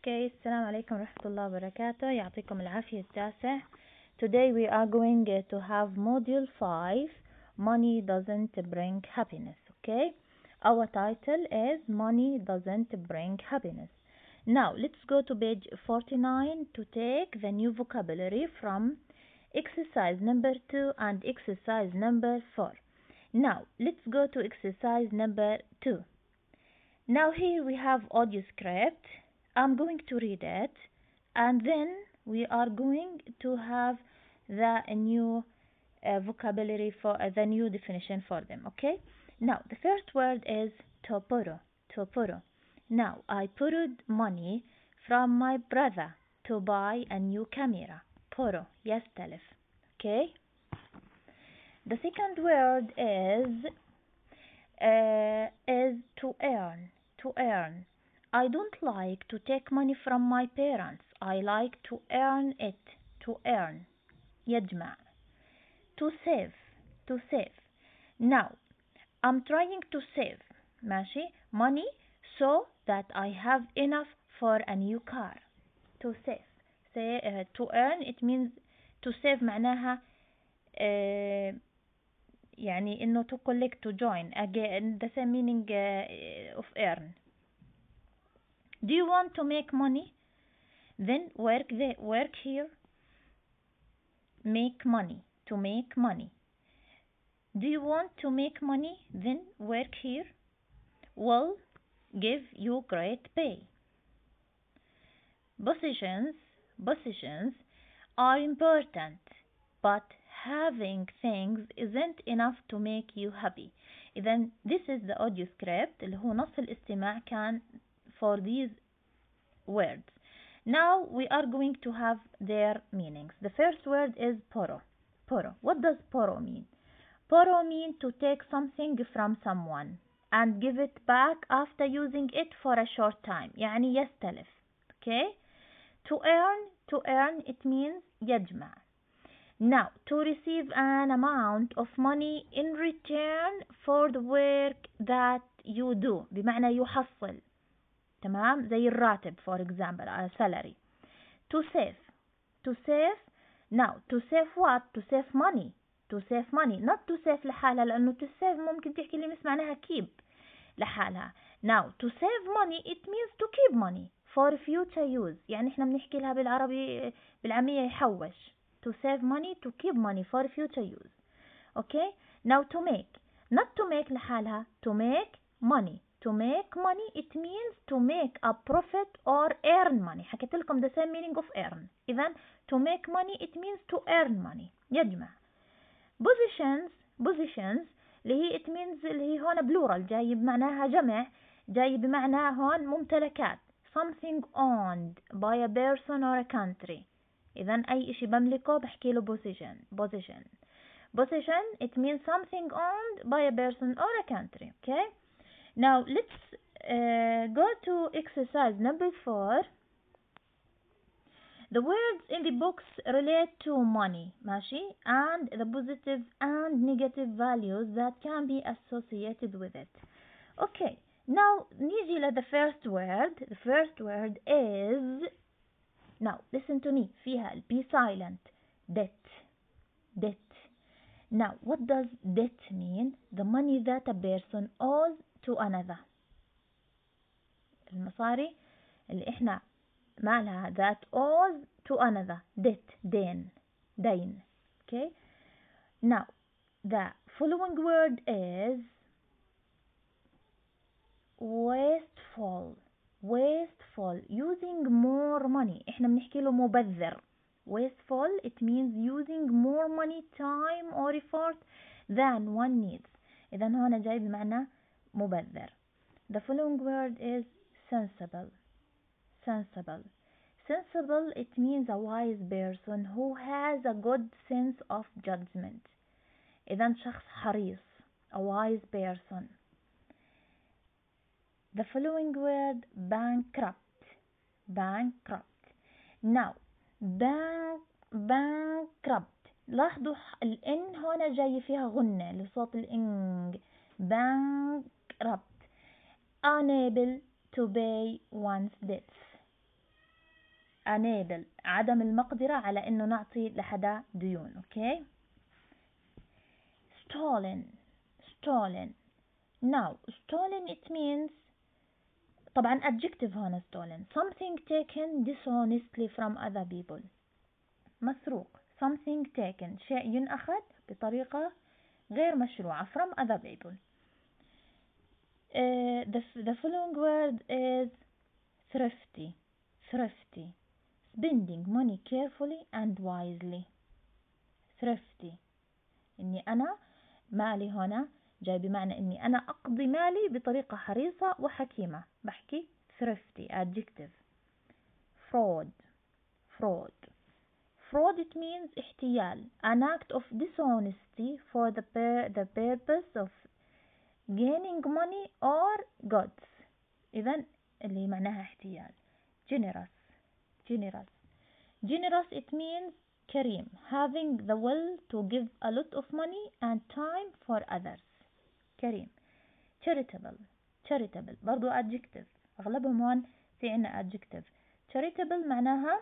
Okay, السلام عليكم ورحمة الله وبركاته. يعطيكم العافية التاسع. Today we are going to have module 5. Money doesn't bring happiness. Okay, our title is Money doesn't bring happiness. Now let's go to page 49 to take the new vocabulary from exercise number 2 and exercise number 4. Now let's go to exercise number 2. Now here we have audio script. I'm going to read it, and then we are going to have the new vocabulary for the new definition for them. Okay, now the first word is to borrow. To borrow. Now I borrowed money from my brother to buy a new camera. borrow يستلف. Okay, the second word is to earn. To earn. I don't like to take money from my parents. I like to earn it. To earn. يجمع. To save. To save. Now, I'm trying to save ماشي money so that I have enough for a new car. To save. To earn it means to save معناها يعني إنه to collect to join again the same meaning of earn. Do you want to make money? Then work here. Make money. To make money. Do you want to make money? Then work here. Will give you great pay. Positions are important, but having things isn't enough to make you happy. إذن this is the audio script اللي هو نص الاستماع كان for these words. Now we are going to have their meanings. The first word is borrow. Borrow. What does borrow mean? Borrow means to take something from someone and give it back after using it for a short time. يعني يستلف. Okay? To earn it means يجمع. Now, to receive an amount of money in return for the work that you do. بمعنى يحصل. تمام زي الراتب for example salary. To save. Now to save what? To save money. To save money not to save لحالها لأنه to save ممكن تحكي لي مش معناها keep لحالها. Now to save money it means to keep money for future use. يعني احنا بنحكي لها بالعربي بالعامية يحوش. To save money to keep money for future use. Okay, now to make not to make لحالها to make money. To make money it means to make a profit or earn money. حكيت لكم the same meaning of earn. إذن to make money it means to earn money. يجمع. Positions اللي هي it means اللي هي هون plural جاي بمعناها جمع جاي بمعنى هون ممتلكات. Something owned by a person or a country. إذن أي إشي بملكه بحكي له position. Position it means something owned by a person or a country. Okay. Now let's go to exercise number 4. The words in the box relate to money ماشي and the positive and negative values that can be associated with it. Okay, now نيجي ل the first word. The first word is, now listen to me, فيها be silent. Debt. Now what does debt mean? The money that a person owes to another. المصاري اللي احنا مالها that owes to another. debt دين. Okay, now the following word is wasteful. Using more money. احنا بنحكي له مبذر. Wasteful it means using more money, time or effort than one needs. إذن هنا جاي بمعنى مبذر. The following word is sensible. It means a wise person who has a good sense of judgment. إذن شخص حريص. A wise person. The following word bankrupt. Now bankrupt لاحظوا الإن هنا جاي فيها غنة لصوت الإنج. bankrupt unable to pay one's debts. unable عدم المقدرة على إنه نعطي لحدا ديون. okay. stolen. now stolen it means طبعا adjective هنا stolen something taken dishonestly from other people. مسروق something taken شيء ينأخذ بطريقة غير مشروعة from other people. The following word is thrifty. Spending money carefully and wisely. thrifty إني أنا مالي هنا جاي بمعنى إني أنا أقضي مالي بطريقة حريصة وحكيمة. بحكي thrifty adjective. fraud it means احتيال an act of dishonesty for the purpose of gaining money or goods. إذن اللي معناها احتيال. generous it means كريم having the will to give a lot of money and time for others. كريم. charitable برضو adjective أغلبهم هون في عنا adjective. charitable معناها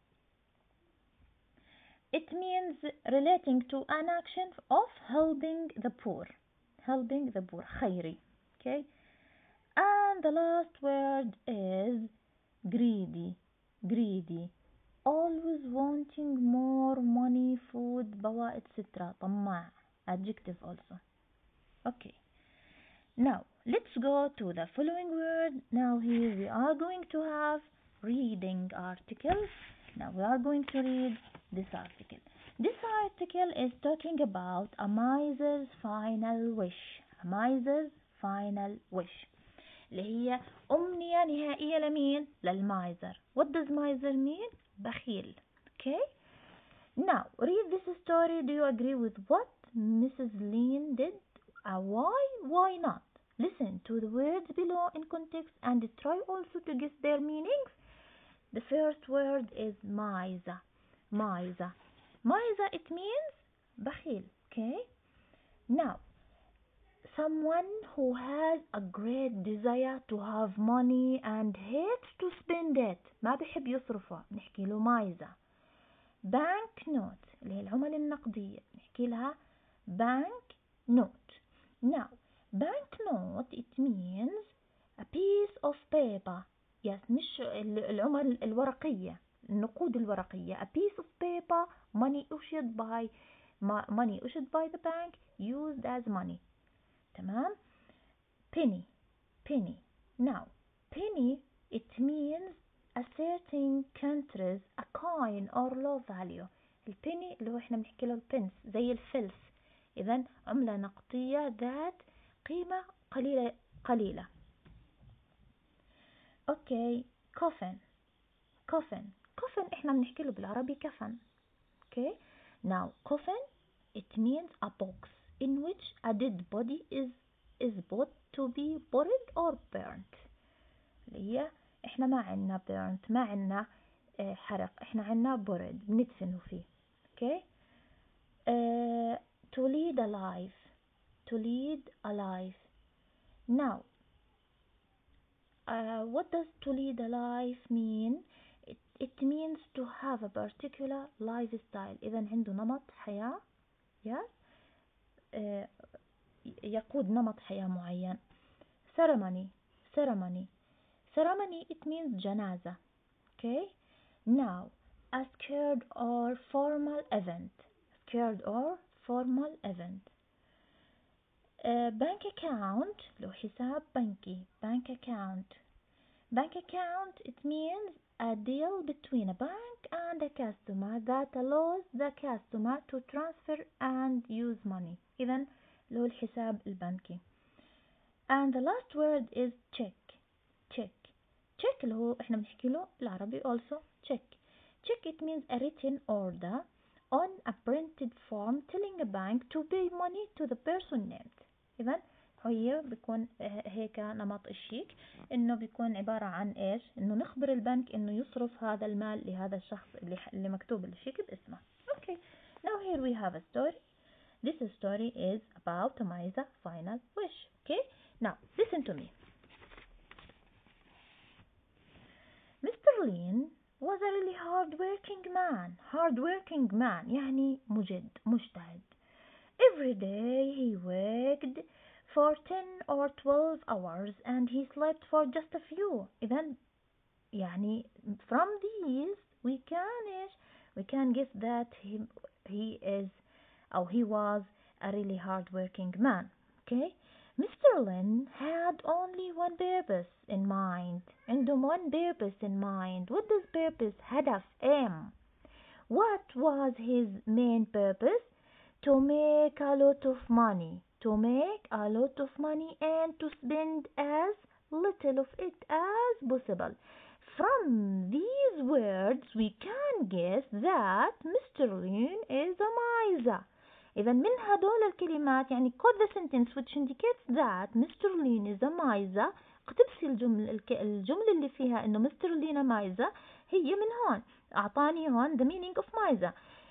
it means relating to an action of helping the poor خيري. okay. And the last word is greedy always wanting more money, food, بواء etc. طماع adjective also. okay. Now let's go to the following word. Now here we are going to have reading article. Now we are going to read this article. This article is talking about a miser's final wish. اللي هي أمنية نهائية لمين؟ للمايزر. What does miser mean? بخيل. okay. Now read this story. Do you agree with what Mrs. Lin did? Why not? Listen to the words below in context and try also to guess their meanings. The first word is miser. It means بخيل. okay. Now someone who has a great desire to have money and hates to spend it. ما بحب يصرفه نحكي له miser. bank note اللي هي العملة النقدية نحكي لها bank note. Now bank note it means a piece of paper. yes مش العمل الورقية النقود الورقية. a piece of paper money issued by the bank used as money. تمام. penny. Now penny it means a certain country's a coin or low value. البني اللي هو احنا بنحكي له البنس زي الفلس. إذن عملة نقدية ذات قيمة قليلة. اوكي. coffin احنا بنحكي له بالعربي كفن. okay. Now coffin it means a box in which a dead body is put to be buried or burnt. اللي هي احنا ما عنا burnt ما عنا حرق احنا عنا buried بندفنه فيه. okay. to lead a life. Now what does to lead a life mean? It means to have a particular lifestyle. إذا عنده نمط حياة. yes. يقود نمط حياة معين. ceremony it means جنازة. okay. Now a scared or formal event. bank account لو حساب بنكي. bank account it means a deal between a bank and a customer that allows the customer to transfer and use money. إذن له الحساب البنكي. and the last word is check اللي هو احنا بنحكي له بالعربي also check it means a written order on a printed form telling a bank to pay money to the person named. إذن هي بيكون هيك نمط الشيك انه بيكون عبارة عن ايش؟ انه نخبر البنك انه يصرف هذا المال لهذا الشخص اللي مكتوب الشيك باسمه. okay. Now here we have a story. This story is about a miser's final wish. okay. Now listen to me. Mr. Lin was a really hard working man يعني مجتهد. Every day he worked for 10 or 12 hours and he slept for just a few. إذن يعني from these we can guess that he is or he was a really hard working man. Okay, Mr. Lin had only one purpose in mind. عنده one purpose in mind. What does purpose هدف aim? What was his main purpose? To make a lot of money. To make a lot of money and to spend as little of it as possible. From these words we can guess that Mr. Lin is a miser. إذا من هدول الكلمات يعني quote the sentence which indicates that Mr. Lin is a miser. اقتبسي الجملة اللي فيها إنه Mr. Lin a miser هي من هون. أعطاني هون the meaning of miser.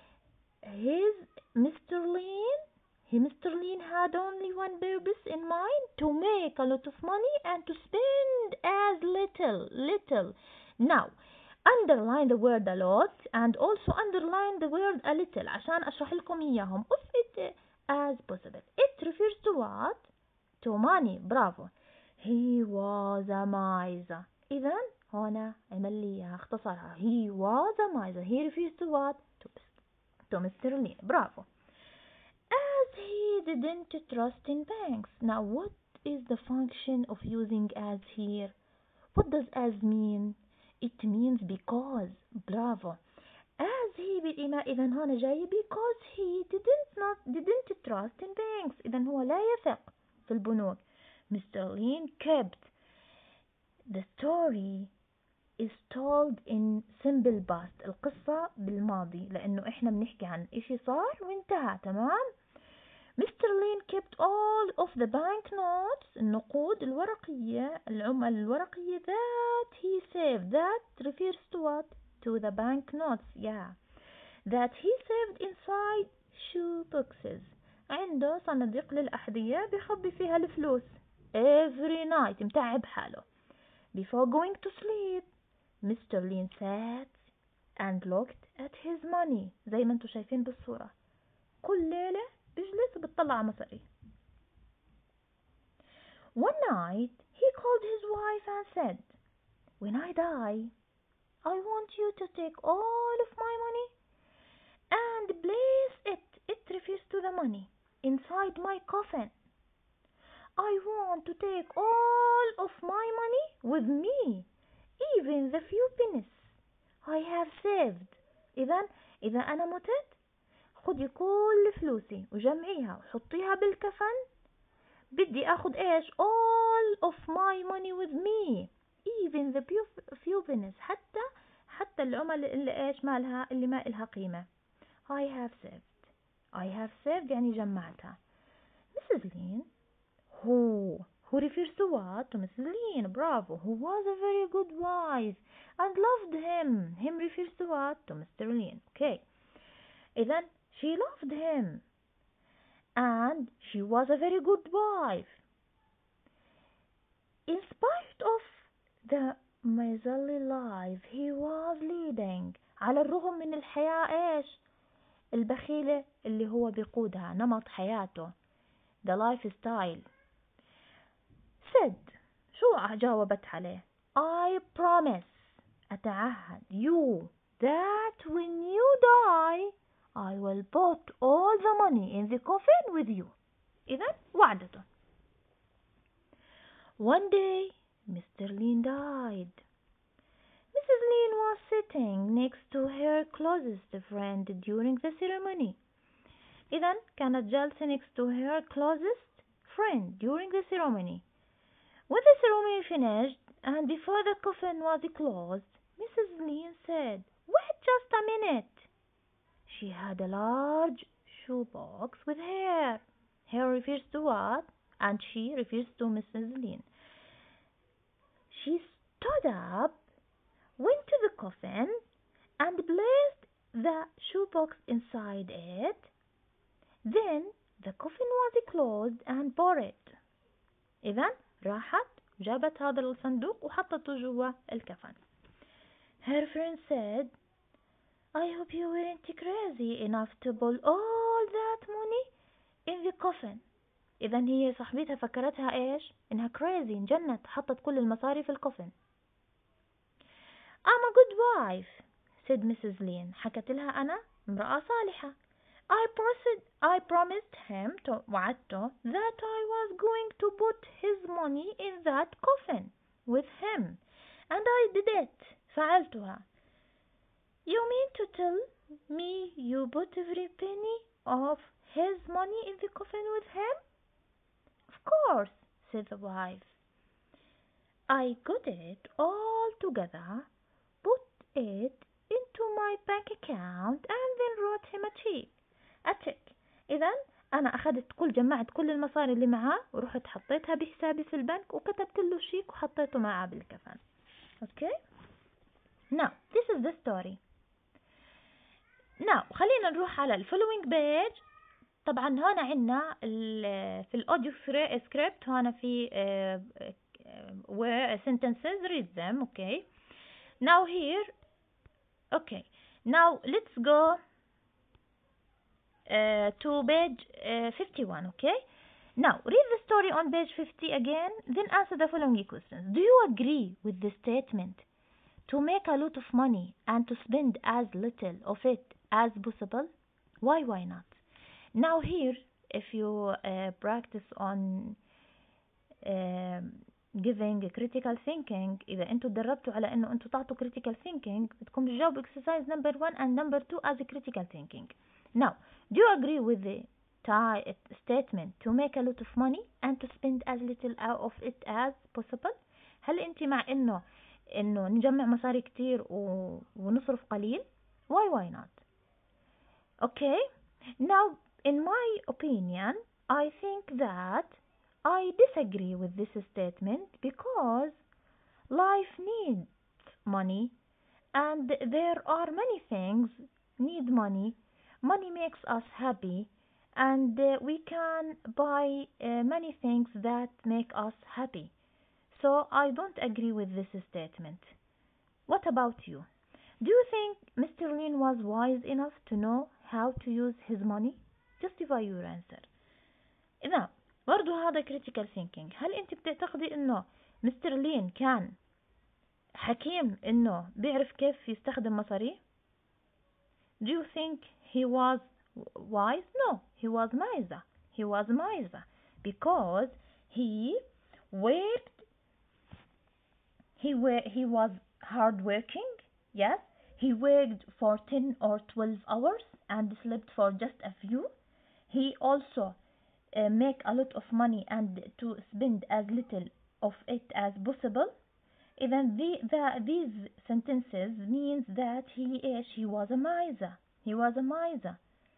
Mr. Lin had only one purpose in mind, to make a lot of money and to spend as little. Now, underline the word a lot and also underline the word a little عشان أشرح لكم إياهم. Of it as possible. It refers to what? To money. برافو. He was a miser. إذن هنا عمل لي إياها اختصرها. He was a miser. He refers to what? To Mr. Lin. برافو. As he didn't trust in banks. Now what is the function of using as here? What does as mean? It means because. برافو. As he بالإيماء إذن هنا جاي because he didn't trust in banks. إذن هو لا يثق في البنوك. Mr. Lin kept. The story is told in simple past. القصة بالماضي لأنه إحنا بنحكي عن إشي صار وانتهى. تمام. Mr. Lin kept all of the banknotes النقود الورقية العملة الورقية that he saved. That refers to what? To the banknotes. Yeah. That he saved inside shoe boxes. عنده صناديق للأحذية بيخبي فيها الفلوس. Every night متعب حاله. Before going to sleep Mr. Lin sat and looked at his money. زي ما انتم شايفين بالصورة. كل ليلة بيجلس وبتطلع على مصاري. One night he called his wife and said, when I die, I want you to take all of my money and place it refers to the money, inside my coffin. I want to take all of my money with me, even the few pennies I have saved. إذا أنا متت خدي كل فلوسي وجمعيها وحطيها بالكفن. بدي أخذ إيش؟ all of my money with me, even the few pennies. حتى العمل اللي إيش مالها اللي ما إلها قيمة. I have saved يعني جمعتها. Mrs. Lin who refers to what? To Mrs. Lin. Bravo. Who was a very good wife and loved him. Him refers to what? To Mr. Lin. Okay. إذن she loved him and she was a very good wife. In spite of the miserly life he was leading. على الرغم من الحياة إيش؟ البخيلة اللي هو بيقودها. نمط حياته. The lifestyle. Said. شو جاوبت عليه؟ I promise. أتعهد. You. That when you die I will put all the money in the coffin with you. إذن وعدته. One day Mr. Lin died. Mrs. Lin was sitting next to her closest friend during the ceremony. إذن كانت جالسة next to her closest friend during the ceremony. When the ceremony finished and before the coffin was closed, Mrs. Lin said, wait just a minute. She had a large shoebox with her. Her refers to what? And she refers to Mrs. Lin. She stood up, went to the coffin, and placed the shoebox inside it. Then the coffin was closed and buried. إذن راحت جابت هذا الصندوق وحطته جوا الكفن. Her friend said, I hope you weren't crazy enough to pull all that money in the coffin. إذا هي صاحبتها فكرتها إيش؟ إنها crazy، انجنت، حطت كل المصاري في الكوفن. I'm a good wife, said Mrs. Lane. حكت لها أنا امرأة صالحة. I promised him وعدته that I was going to put his money in that coffin with him. And I did it. فعلتها. You mean to tell me you put every penny of his money in the coffin with him? Of course, said the wife. I got it all together, put it into my bank account, and then wrote him a check. إذا أنا جمعت كل المصاري اللي معاه ورحت حطيتها بحسابي في البنك وكتبت له شيك وحطيته معاه بالكفن. Okay? Now, this is the story. Now, خلينا نروح على following page. طبعا هنا عندنا في الأوديو سكريبت هنا في where sentences, read them. Okay. Now here, okay. Now let's go to page 51. Okay. Now read the story on page 50 again, then answer the following questions. Do you agree with the statement to make a lot of money and to spend as little of it as possible? Why not? Now here, if you practice on giving critical thinking، إذا أنتوا تدربتوا على إنه أنتوا تعطوا critical thinking بدكم تجاوبوا exercise number 1 and number 2 as a critical thinking. Now, do you agree with the statement to make a lot of money and to spend as little of it as possible? هل أنت مع إنه نجمع مصاري كتير ونصرف قليل؟ Why not? Okay. Now, in my opinion, I think that I disagree with this statement because life needs money and there are many things need money. Money makes us happy and we can buy many things that make us happy. So I don't agree with this statement. What about you? Do you think Mr. Lin was wise enough to know how to use his money? Justify your answer. إذا برضو هذا critical thinking. هل أنت بتعتقدي إنه مستر لين كان حكيم إنه بيعرف كيف يستخدم مصاريه؟ Do you think he was wise? No, he was miser. He was miser because he worked. He was hardworking. Yes, he worked for 10 or 12 hours and slept for just a few. He also make a lot of money and to spend as little of it as possible. Even these sentences means that he was a miser. He was a miser.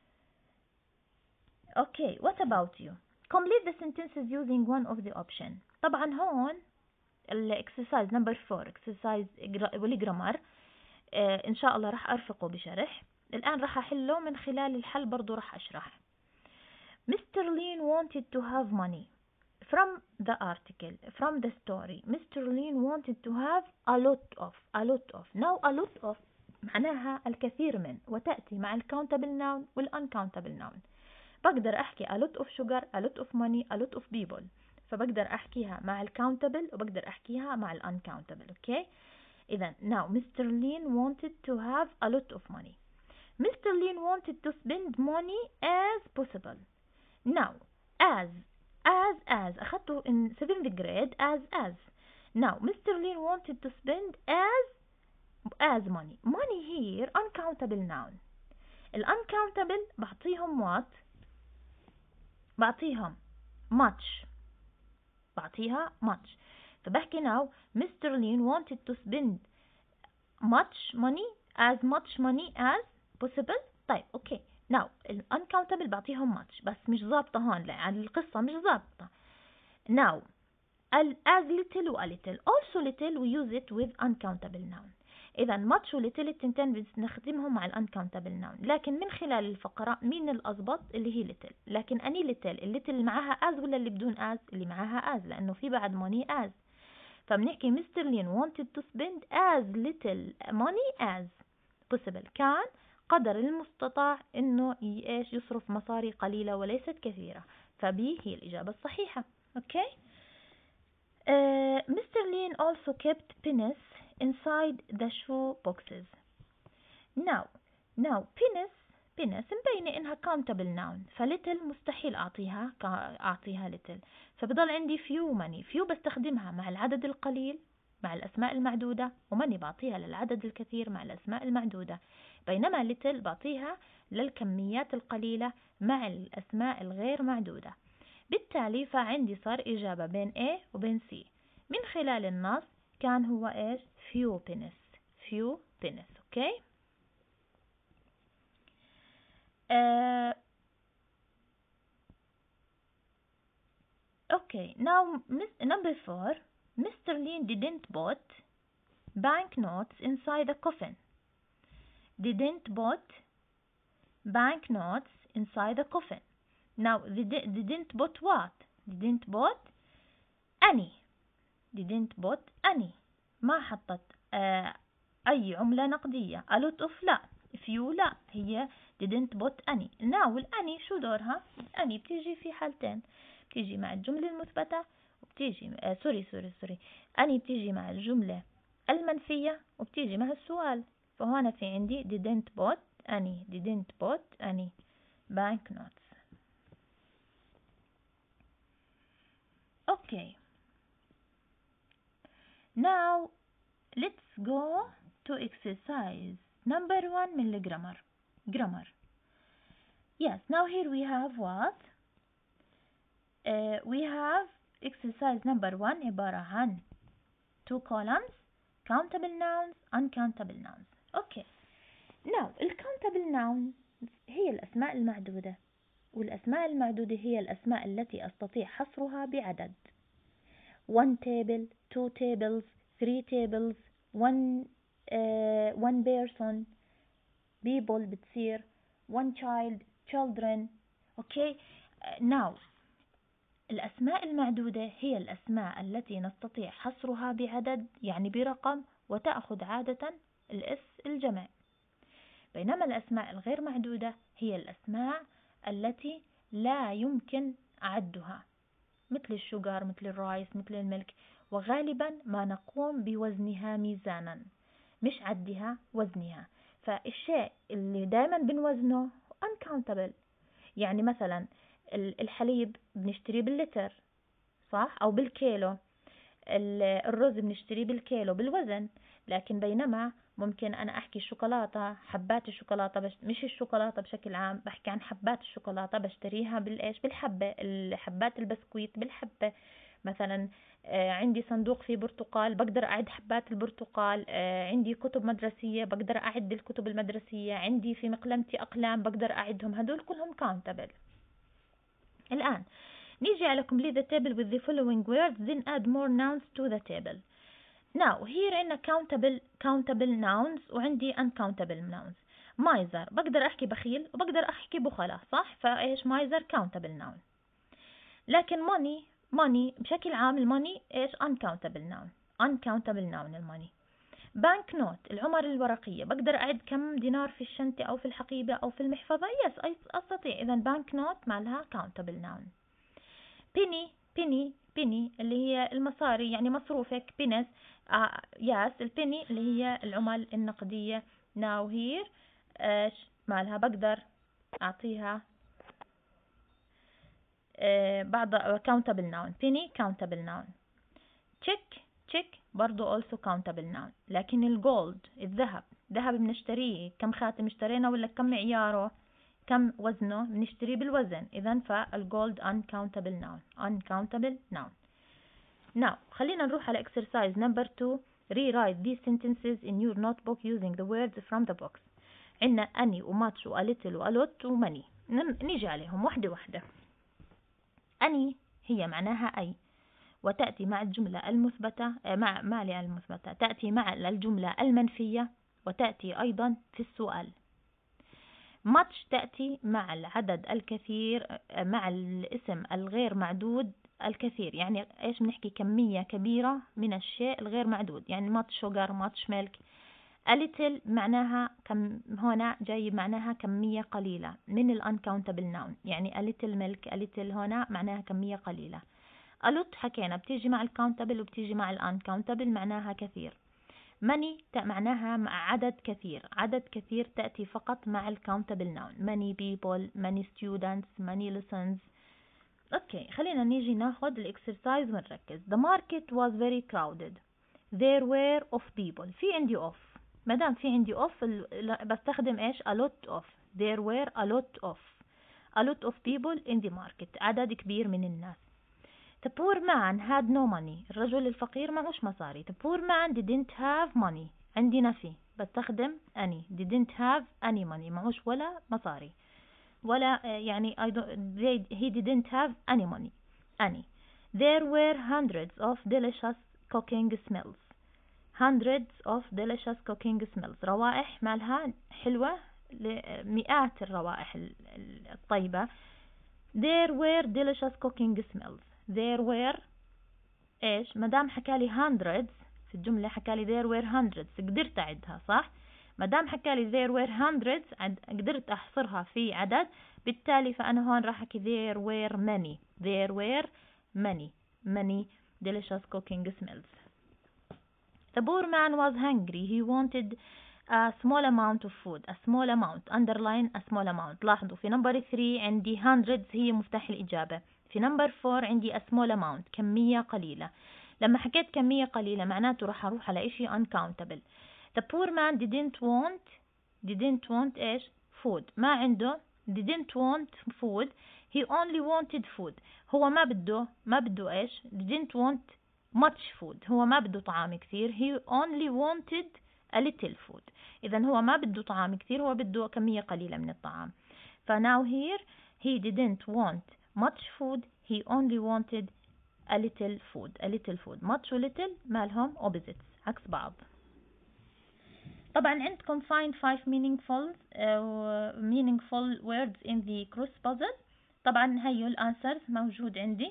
Okay, what about you? Complete the sentences using one of the option. طبعا هون exercise number 4 exercise والجرامر إن شاء الله راح أرفقه بشرح. الآن راح أحله من خلال الحل برضو راح أشرح. Mr. Lin wanted to have money. From the article, from the story, Mr. Lin wanted to have a lot of. Now a lot of معناها الكثير من وتأتي مع countable noun uncountable noun. بقدر أحكي a lot of sugar, a lot of money, a lot of people. فبقدر أحكيها مع countable وبقدر أحكيها مع uncountable. Okay? إذن now Mr. Lin wanted to have a lot of money. Mr. Lin wanted to spend money as possible. Now as أخذته in 7th grade as. Now Mr. Lin wanted to spend as money. Money here uncountable noun. uncountable بعطيهم what? بعطيها much. فبحكي now Mr. Lin wanted to spend much money as possible. طيب اوكي. Now uncountable بعطيهم much بس مش ضابطة هون يعني القصة مش ضابطة. Now as little و a little. Also little we use it with uncountable noun. إذا much و little التنتين بنستخدمهم مع uncountable noun. لكن من خلال الفقرة مين الأضبط اللي هي little. لكن أني little اللي معاها as ولا اللي بدون as؟ اللي معاها as لأنه في بعد money as. فبنحكي مستر لين wanted to spend as little money as possible. كان قدر المستطاع إنه إيش يصرف مصاري قليلة وليست كثيرة. فبي هي الإجابة الصحيحة. أوكي. Mr. Lin also kept pennies inside the shoe boxes. Now pennies مبينة إنها countable noun، فليتل مستحيل أعطيها little، فبضل عندي few بستخدمها مع العدد القليل مع الأسماء المعدودة، وماني بعطيها للعدد الكثير مع الأسماء المعدودة، بينما little بعطيها للكميات القليلة مع الأسماء الغير معدودة. بالتالي فعندي صار إجابة بين A وبين C من خلال النص كان هو إيش؟ few pennies. أوكي. Okay, now number 4. Mr. Lin didn't put banknotes inside a coffin. Didn't put banknotes inside a coffin. Now, didn't put what? Didn't put any. Didn't put any. ما حطت أي عملة نقدية. A lot of لا. few لا. هي didn't put any. Now الأني شو دورها؟ الأني بتيجي في حالتين. بتيجي مع الجملة المثبتة وبتيجي سوري أني بتيجي مع الجملة المنفية وبتيجي مع السؤال. فهنا في عندي didn't put any banknotes. Okay. Now let's go to exercise number 1 من grammar. Yes, now here we have what? We have exercise number 1 عبارة عن 2 columns, countable nouns, uncountable nouns. Okay. Now الcountable nouns هي الأسماء المعدودة، والأسماء المعدودة هي الأسماء التي أستطيع حصرها بعدد. 1 table, 2 tables, 3 tables, one person, people بتصير 1 child, children. Okay. Now الأسماء المعدودة هي الأسماء التي نستطيع حصرها بعدد، يعني برقم، وتأخذ عادة الإس الجمع. بينما الأسماء الغير معدودة هي الأسماء التي لا يمكن عدها، مثل الشجر، مثل الرايس، مثل الملك، وغالبا ما نقوم بوزنها ميزانا مش عدها، وزنها. فالشيء اللي دائما بنوزنه uncountable. يعني مثلا الحليب بنشتريه باللتر، صح؟ أو بالكيلو. الرز بنشتريه بالكيلو بالوزن. لكن بينما ممكن أنا أحكي الشوكولاتة، حبات الشوكولاتة، مش الشوكولاتة بشكل عام، بحكي عن حبات الشوكولاتة بشتريها بالإيش؟ بالحبة. حبات البسكويت بالحبة. مثلا عندي صندوق فيه برتقال، بقدر أعد حبات البرتقال. عندي كتب مدرسية، بقدر أعد الكتب المدرسية. عندي في مقلمتي أقلام، بقدر أعدهم. هدول كلهم countable. الآن نيجي على complete the table with the following words, then add more nouns to the table. Now here عندنا countable nouns وعندي uncountable nouns. miser بقدر أحكي بخيل وبقدر أحكي بخلة، صح؟ فإيش miser countable noun. لكن money بشكل عام الماني إيش؟ uncountable noun الماني. banknote العمر الورقية، بقدر أعد كم دينار في الشنطة أو في الحقيبة أو في المحفظة. yes أستطيع. إذا banknote مالها countable noun. penny اللي هي المصاري، يعني مصروفك. pennies yes البني اللي هي العمل النقدية. now here ايش مالها؟ بقدر أعطيها بعض countable noun. penny countable noun. check برضو also countable noun. لكن الجولد الذهب بنشتريه كم خاتم اشترينا ولا كم معياره كم وزنه، بنشتريه بالوزن. إذن فالجولد uncountable noun. Now خلينا نروح على exercise number 2. rewrite these sentences in your notebook using the words from the box. عندنا أني وماتش وأليتل وألوت ومني. نيجي عليهم واحدة. أني هي معناها أي، وتأتي مع الجملة المثبتة المثبتة، تأتي مع الجملة المنفية، وتأتي أيضا في السؤال. much تأتي مع العدد الكثير، مع الاسم الغير معدود الكثير، يعني إيش بنحكي؟ كمية كبيرة من الشيء الغير معدود، يعني much sugar much milk. a little معناها هنا جاي معناها كمية قليلة من ال uncountable noun، يعني a little milk a little هنا معناها كمية قليلة. a lot حكينا بتيجي مع ال countable وبتيجي مع ال uncountable معناها كثير. many معناها مع عدد كثير، عدد كثير تأتي فقط مع ال countable noun. many people many students many lessons. اوكي خلينا نيجي ناخد الاكسرسايز ونركز. The market was very crowded. There were of people. في عندي of، ما دام في عندي of بستخدم ايش؟ a lot of. There were a lot of people in the market. عدد كبير من الناس. The poor man had no money. الرجل الفقير معهوش مصاري. The poor man didn't have money. عندي نفي بستخدم any. Didn't have any money. معهوش ولا مصاري، ولا يعني he didn't have any money. any. There were hundreds of delicious cooking smells. Hundreds of delicious cooking smells. روائح مالها حلوة، مئات الروائح الطيبة. There were delicious cooking smells. There were ايش؟ مدام حكالي hundreds في الجملة، حكالي there were hundreds، قدرت أعدها صح؟ مدام حكالي there were hundreds قدرت أحصرها في عدد، بالتالي فأنا هون راح أحكي there were many. There were many delicious cooking smells. The poor man was hungry. He wanted a small amount of food. A small amount. Underline a small amount. لاحظوا في number 3 عندي hundreds هي مفتاح الإجابة. في number 4 عندي a small amount كمية قليلة. لما حكيت كمية قليلة معناته راح أروح على إشي uncountable. The poor man didn't want إيش؟ food. ما عنده didn't want food. He only wanted food. هو ما بده إيش؟ didn't want much food. هو ما بده طعام كثير. He only wanted a little food. إذا هو ما بده طعام كثير، هو بده كمية قليلة من الطعام. فناو here he didn't want much food. He only wanted a little food. A little food. much و little مالهم opposites، عكس بعض. طبعا عندكم find 5 meaningful words in the cross puzzle. طبعا هيو الانسرز موجود عندي.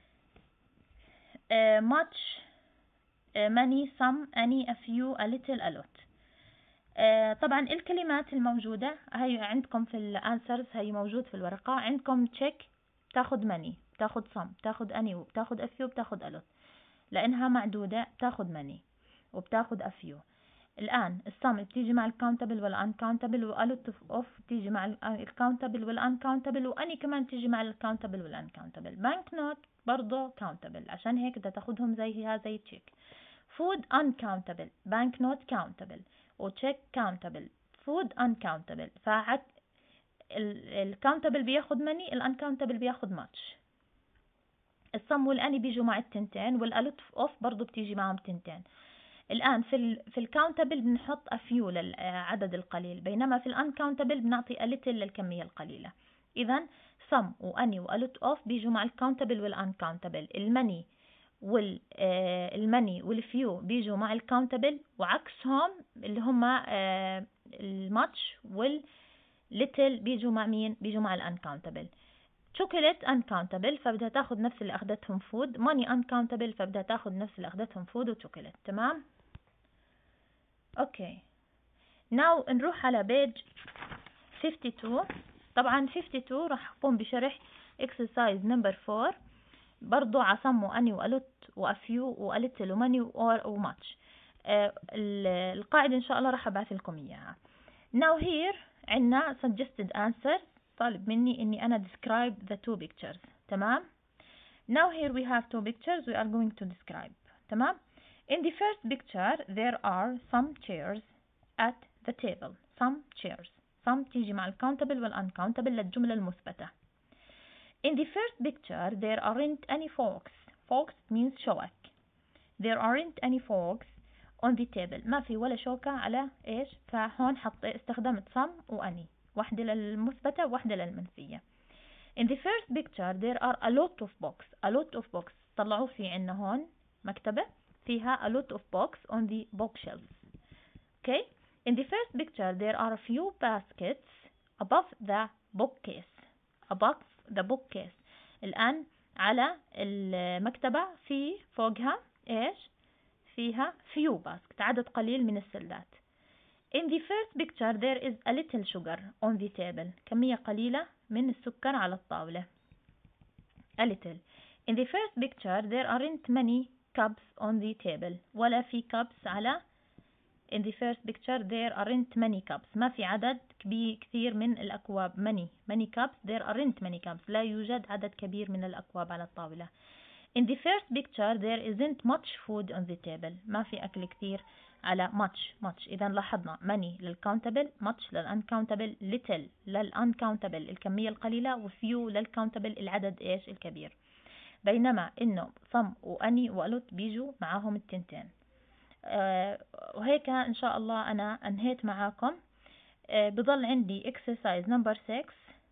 much many some any a few a little a lot. طبعا الكلمات الموجودة هي عندكم في الانسرز، هي موجود في الورقة عندكم. check بتاخد many، بتاخد some، بتاخد any، وبتاخد a few، بتاخد a lot. لأنها معدودة بتاخد many وبتاخد a few. الآن السم بتيجي مع الكاونتبل والانكاونتبل، والوت اوف بتيجي مع الكاونتبل والانكاونتبل، واني كمان بتيجي مع الكاونتبل والانكاونتبل. بانك نوت برضه كاونتبل، عشان هيك بدها تاخدهم زي تشيك. فود uncountable، بانك نوت كاونتبل، وتشيك كاونتبل، فود uncountable. فعد الكاونتبل بياخد ماني، الانكاونتبل بياخد ماتش. الصم والاني بيجوا مع التنتين، والالوت اوف برضه بتيجي معهم تنتين. الآن في الكاونتبل بنحط a few للعدد القليل، بينما في الانكاونتبل بنعطي a little للكمية القليلة. إذا some وأني وألوت أوف بيجوا مع الكاونتبل والانكاونتبل. المني والفيو بيجوا مع الكاونتبل، وعكسهم اللي هما الماتش والليتل بيجوا مع مين؟ بيجوا مع الانكاونتبل. chocolate uncountable فبدها تاخد نفس اللي أخدتهم food. money uncountable فبدها تاخد نفس اللي أخدتهم food وchocolate. تمام؟ اوكي ناو نروح على page 52. طبعا 52 راح أقوم بشرح exercise number 4 برضو عصم وأني وألوت وأفيو وألتل وماني وماتش. القاعدة إن شاء الله راح أبعث لكم إياها. now here عنا suggested answers. طالب مني إني أنا describe the two pictures. تمام. now here we have two pictures we are going to describe. تمام. in the first picture there are some chairs at the table. some chairs. some تيجي مع الcountable والuncountable للجملة المثبتة. in the first picture there aren't any forks. forks means شوك. there aren't any forks on the table. ما في ولا شوكة على إيش؟ فهون استخدمت some وأني، واحدة للمثبتة وواحدة للمنفية. in the first picture there are a lot of books. a lot of books طلعوا في عنا هون مكتبة فيها a lot of books on the bookshelves. okay. in the first picture there are a few baskets above the bookcase. above the bookcase. الآن على المكتبة في فوقها إيش؟ فيها few baskets، عدد قليل من السلات. In the first picture there is a little sugar on the table. كمية قليلة من السكر على الطاولة. A little. In the first picture there aren't many cups on the table. ولا في cups على. In the first picture there aren't many cups. ما في عدد كثير من الأكواب. many cups. There aren't many cups. لا يوجد عدد كبير من الأكواب على الطاولة. In the first picture there isn't much food on the table. ما في أكل كثير على much. إذا لاحظنا many للcountable, much للuncountable, little للuncountable الكمية القليلة, وfew للcountable العدد إيش الكبير. بينما إنه some وأني وألوت بيجوا معاهم التنتين. وهيك إن شاء الله أنا أنهيت معاكم. بضل عندي exercise number 6.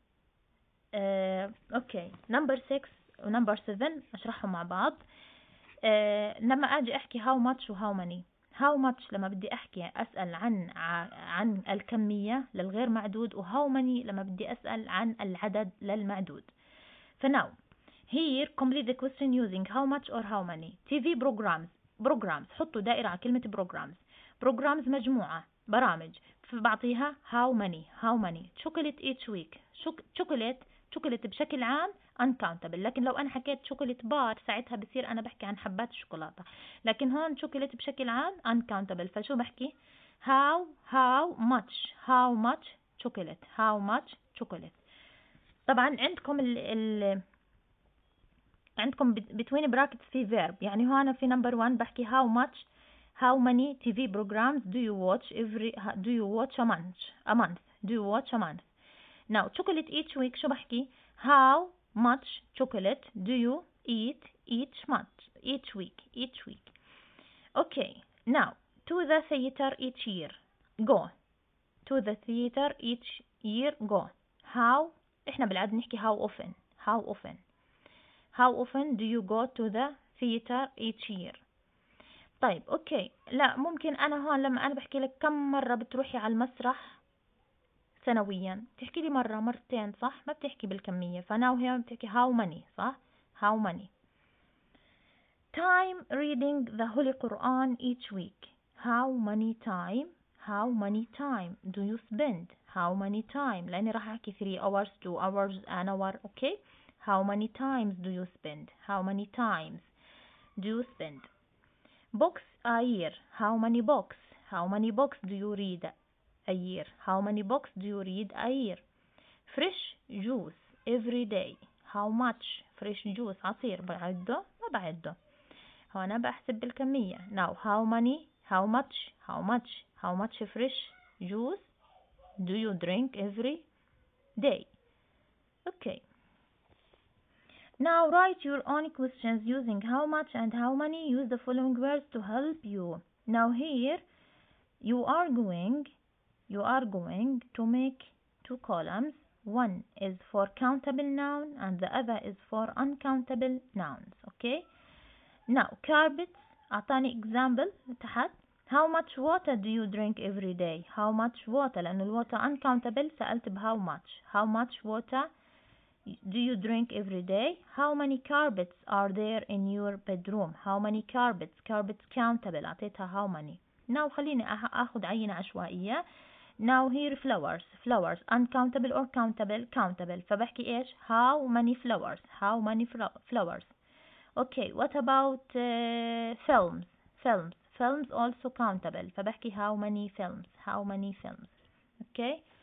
أوكي number 6 ونمبر 7 أشرحهم مع بعض. لما أجي أحكي how much و how many. how much لما بدي أحكي أسأل عن الكمية للغير معدود، و how many لما بدي أسأل عن العدد للمعدود. فناو here complete the question using how much or how many. TV programs حطوا دائرة على كلمة programs مجموعة برامج، فبعطيها how many chocolate each week. chocolate بشكل عام uncountable، لكن لو أنا حكيت chocolate bar ساعتها بصير أنا بحكي عن حبات الشوكولاتة، لكن هون chocolate بشكل عام uncountable، فشو بحكي how much chocolate. طبعا عندكم عندكم between brackets في verb، يعني هون في number 1 بحكي how many TV programs do you watch a month. Now chocolate each week شو بحكي how much chocolate do you eat each week. Okay, now to the theater each year go. how احنا بالعادة نحكي how often do you go to the theater each year. طيب اوكي، لا ممكن انا هون لما انا بحكي لك كم مرة بتروحي على المسرح سنويا، بتحكي لي مرة مرتين صح، ما بتحكي بالكمية. فناو هي بتحكي how many صح. how many time reading the Holy Quran each week. how many time do you spend. how many time لأني راح أحكي 3 hours 2 hours an hour. okay, how many times do you spend. books a year. how many books do you read a year. fresh juice every day. how much fresh juice عصير بعده ما بعده، هون بحسب بالكمية. now how much fresh juice do you drink every day. okay, now write your own questions using how much and how many. use the following words to help you. now here you are going to make 2 columns. one is for countable noun and the other is for uncountable nouns. okay, now carpets أعطاني example تحت. how much water do you drink every day. how much water لأنه الwater uncountable سألت ب how much water do you drink every day. how many carpets are there in your bedroom. how many carpets countable أعطيتها how many. now خليني أخذ عينة عشوائية. now here flowers uncountable or countable فبحكي إيش how many flowers. okay, what about films also countable فبحكي how many films. okay,